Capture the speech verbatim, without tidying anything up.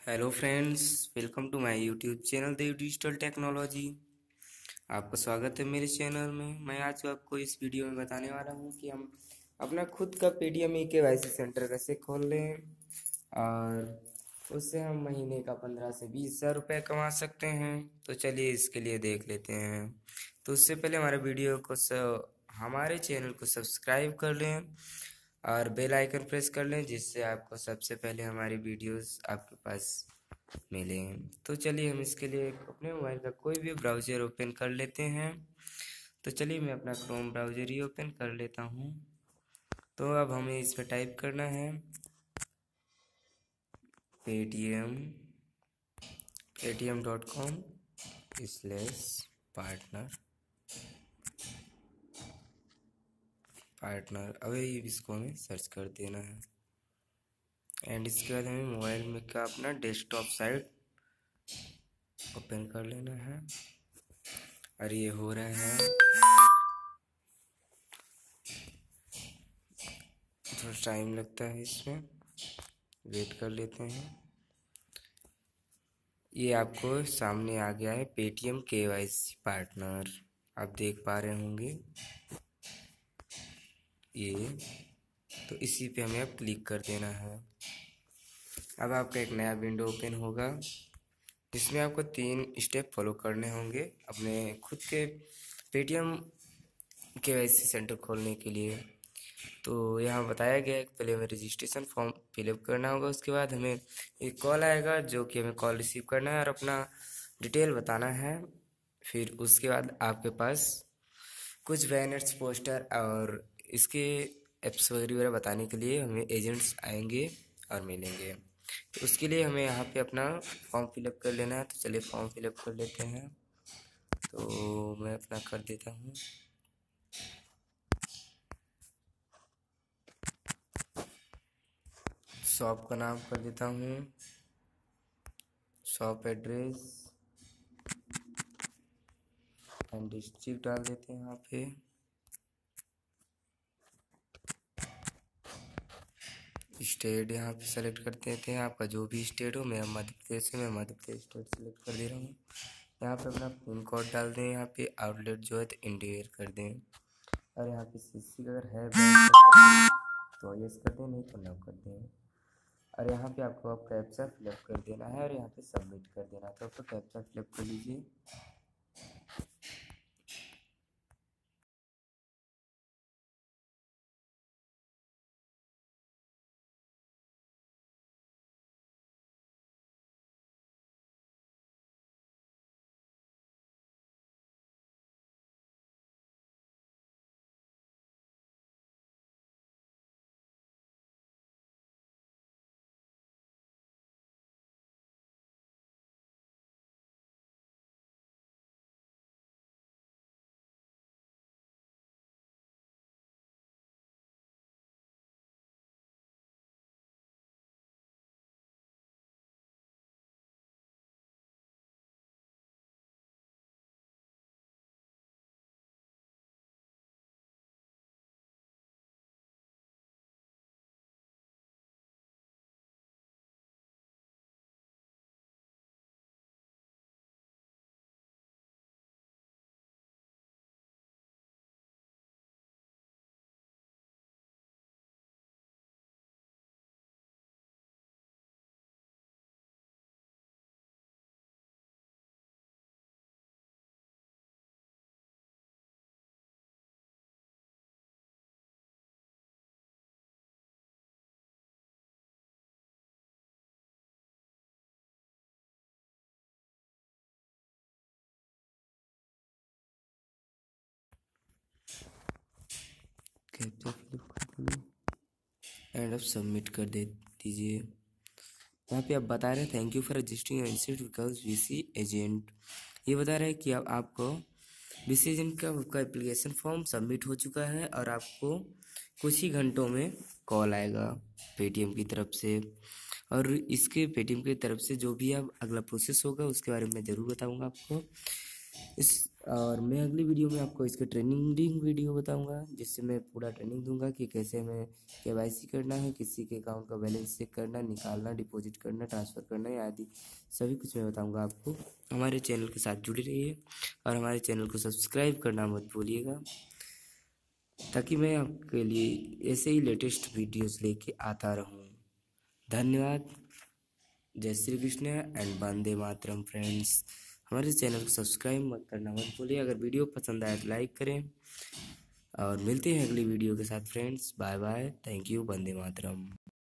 Hello friends, welcome to my YouTube channel Dev digital technology. आपका स्वागत है मेरे चैनल में। मैं आज आपको इस वीडियो में बताने वाला हूं कि हम अपना खुद का पेटीएम ई केवाईसी सेंटर कैसे खोल लें और उससे हम महीने का पंद्रह से बीस हज़ार रुपये कमा सकते हैं। तो चलिए इसके लिए देख लेते हैं। तो उससे पहले हमारे वीडियो को स, हमारे चैनल को सब्सक्राइब कर लें और बेल आइकन प्रेस कर लें, जिससे आपको सबसे पहले हमारी वीडियोस आपके पास मिले। तो चलिए हम इसके लिए अपने मोबाइल का कोई भी ब्राउज़र ओपन कर लेते हैं। तो चलिए मैं अपना क्रोम ब्राउज़र ही ओपन कर लेता हूँ। तो अब हमें इसमें टाइप करना है Paytm Paytm dot com slash partner partner अब ये इसको हमें सर्च कर देना है। एंड इसके बाद हमें मोबाइल में का अपना डेस्कटॉप साइट ओपन कर लेना है और ये हो रहा है। थोड़ा टाइम लगता है, इसमें वेट कर लेते हैं। ये आपको सामने आ गया है पेटीएम केवाईसी पार्टनर, आप देख पा रहे होंगे ये। तो इसी पे हमें अब क्लिक कर देना है। अब आपका एक नया विंडो ओपन होगा जिसमें आपको तीन स्टेप फॉलो करने होंगे अपने खुद के पेटीएम केवाईसी सेंटर खोलने के लिए। तो यहाँ बताया गया है कि पहले हमें रजिस्ट्रेशन फॉर्म फिलअप करना होगा, उसके बाद हमें एक कॉल आएगा जो कि हमें कॉल रिसीव करना है और अपना डिटेल बताना है। फिर उसके बाद आपके पास कुछ बैनर्स, पोस्टर और इसके एप्स वगैरह बताने के लिए हमें एजेंट्स आएंगे और मिलेंगे। तो उसके लिए हमें यहाँ पे अपना फॉर्म फिलअप कर लेना है। तो चलिए फॉर्म फिलअप कर लेते हैं। तो मैं अपना कर देता हूँ। शॉप का नाम कर देता हूँ, शॉप एड्रेस एंड डिस्ट्रिक्ट डाल देते हैं। यहाँ पे स्टेट यहाँ पे सेलेक्ट कर देते हैं, आपका जो भी स्टेट हो। मैं मध्य प्रदेश से मैं मध्य प्रदेश स्टेट सेलेक्ट कर दे रहा हूँ। यहाँ पे अपना पिन कोड डाल दें, यहाँ पे आउटलेट जो है तो इंडिकेट कर दें और यहाँ पे सीसी अगर है बैंक तो यस कर दें, नहीं तो नो कर दें। और यहाँ पे आपको आप कैप्चा फिलअप कर देना है और यहाँ पे सबमिट कर देना है। तो आपको कैप्चा फिलअप कर लीजिए। कैप्चा फिलअप कर दीजिए एंड अब सबमिट कर दे दीजिए। यहाँ पे आप बता रहे हैं thank you for registering your institute because VC agent. ये बता रहे हैं कि अब आपको वीसी एजेंट का आपका एप्लीकेशन फॉर्म सबमिट हो चुका है और आपको कुछ ही घंटों में कॉल आएगा पेटीएम की तरफ से। और इसके पेटीएम की तरफ से जो भी अब अगला प्रोसेस होगा उसके बारे में ज़रूर बताऊंगा आपको। इस और मैं अगली वीडियो में आपको इसके ट्रेनिंग वीडियो बताऊंगा, जिससे मैं पूरा ट्रेनिंग दूंगा कि कैसे हमें केवाईसी करना है, किसी के अकाउंट का बैलेंस चेक करना, निकालना, डिपॉजिट करना, ट्रांसफ़र करना आदि सभी कुछ मैं बताऊंगा आपको। हमारे चैनल के साथ जुड़े रहिए और हमारे चैनल को सब्सक्राइब करना मत भूलिएगा, ताकि मैं आपके लिए ऐसे ही लेटेस्ट वीडियोस लेके आता रहूं। धन्यवाद। जय श्री कृष्ण एंड वंदे मातरम फ्रेंड्स। हमारे चैनल को सब्सक्राइब मत करना मत भूलिए। अगर वीडियो पसंद आए तो लाइक करें और मिलते हैं अगली वीडियो के साथ friends. Bye bye, thank you, Vande Mataram.